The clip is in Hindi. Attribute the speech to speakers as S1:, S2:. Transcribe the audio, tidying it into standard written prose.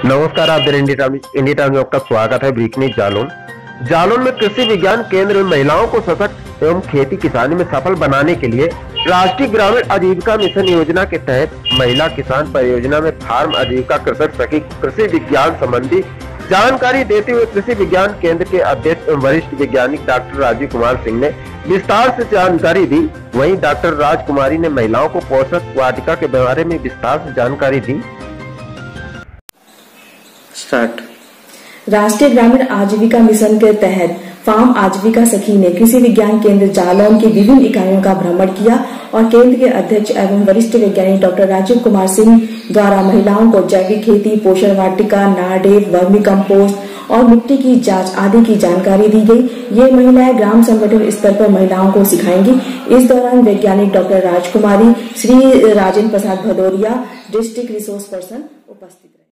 S1: नमस्कार, आप इंडिया टाइम्स में आपका स्वागत है। ब्रेकिंग न्यूज़ जालौन में कृषि विज्ञान केंद्र में महिलाओं को सशक्त एवं खेती किसानी में सफल बनाने के लिए राष्ट्रीय ग्रामीण आजीविका मिशन योजना के तहत महिला किसान परियोजना में फार्म आजीविका कृषक सखी कृषि विज्ञान संबंधी जानकारी देते हुए कृषि विज्ञान केंद्र के अध्यक्ष एवं वरिष्ठ वैज्ञानिक डॉक्टर राजीव कुमार सिंह ने विस्तार से जानकारी दी। वहीं डॉक्टर राजकुमारी ने महिलाओं को पोषक वाटिका के बारे में विस्तार से जानकारी दी।
S2: राष्ट्रीय ग्रामीण आजीविका मिशन के तहत फार्म आजीविका सखी ने कृषि विज्ञान केंद्र जालौन की विभिन्न इकाइयों का भ्रमण किया और केंद्र के अध्यक्ष एवं वरिष्ठ वैज्ञानिक डॉक्टर राजीव कुमार सिंह द्वारा महिलाओं को जैविक खेती, पोषण वाटिका, नारडेव, वर्मी कंपोस्ट और मिट्टी की जांच आदि की जानकारी दी गई। ये महिलाएं ग्राम संगठन स्तर पर महिलाओं को सिखाएंगी। इस दौरान वैज्ञानिक doctor Rajkumari, Shri Rajendra Prasad Bhadauria, district resource person उपस्थित।